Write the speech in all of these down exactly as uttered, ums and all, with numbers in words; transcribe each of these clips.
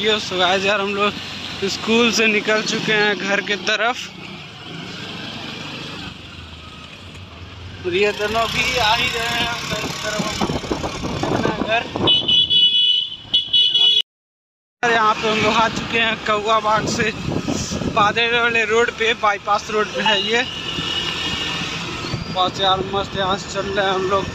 Video. So guys यार हम लोग स्कूल से निकल चुके हैं घर के तरफ, और ये दोनों भी आ ही रहे हैं घर की तरफ अपना घर। यहाँ पे हम लोग आ चुके हैं कौआ बाग से बादल वाले रोड पे, बाईपास रोड पे है ये। बहुत यार मस्त यहाँ से चल रहे हैं हम लोग,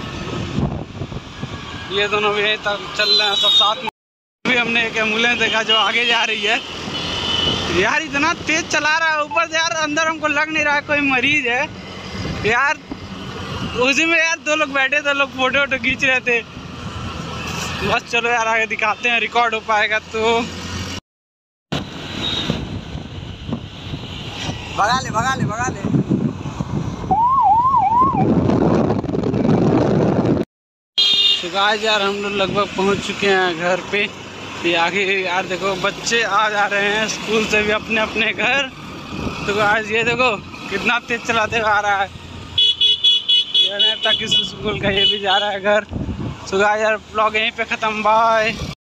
ये दोनों भी यहीं तक चल रहे हैं सब साथ में। भी हमने एक एम्बुलेंस देखा जो आगे जा रही है यार, इतना तेज चला रहा है ऊपर से यार, अंदर हमको लग नहीं रहा है कोई मरीज है यार। उसी में यार दो लोग बैठे थे, लोग फोटो वोटो खींच रहे थे। बस चलो यार आगे दिखाते हैं, रिकॉर्ड हो पाएगा तो। भगा ले भगा ले भगा ले। तो गाइस यार हम लोग लगभग पहुंच चुके हैं घर पे। ये आगे यार देखो बच्चे आ जा रहे हैं स्कूल से भी अपने अपने घर। तो गाइस ये देखो कितना तेज चलाते हुए आ रहा है, ये तक इस स्कूल का ये भी जा रहा है घर। तो गाइस यार ब्लॉग यहीं पे ख़त्म, बाय।